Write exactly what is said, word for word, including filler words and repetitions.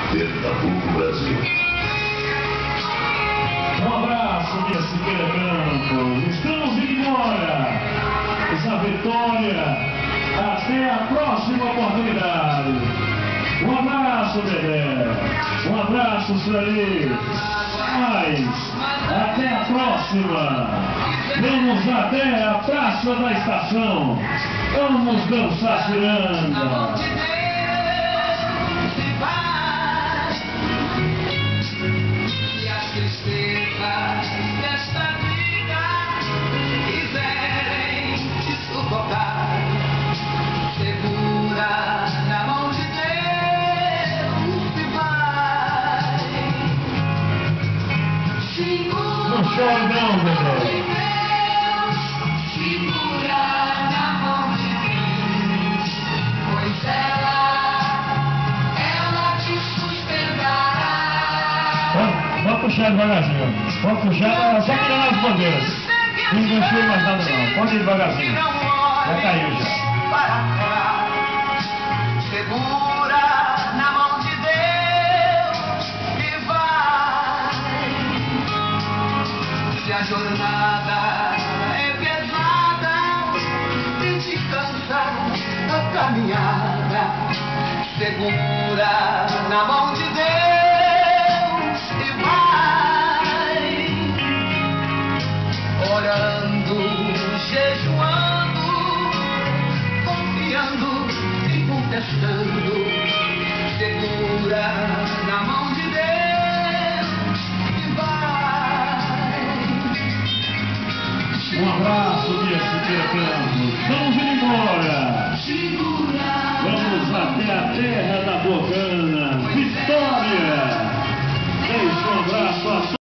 Pernambuco, Brasil. Um abraço desse Campos. Estamos indo embora. Essa vitória. Até a próxima oportunidade. Um abraço, Dedé. Um abraço, Sueli. Mas, até a próxima. Vamos até a Praça da Estação. Vamos dançar ciranda. Não chore não, Dedé. Segura na mão de Deus, pois ela, ela te sustentará. Vamos, vamos puxar devagarzinho. Vamos puxar, só tirando as bandeiras. Não enganchou mais nada não. Pode ir devagarzinho. Já caiu já. Para trás, segura na mão de Deus e vai. Se a jornada é pesada e te cansa a caminhada, segura na mão de Deus e vai. Orando, jejuando, confiando e contestando, segura na mão de Deus e vai. Um abraço, minha Siqueira Campos. Vamos indo embora. Segura. Vamos até a terra da Bocã.